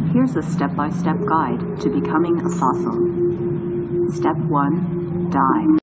Here's a step-by-step guide to becoming a fossil. Step 1. Die.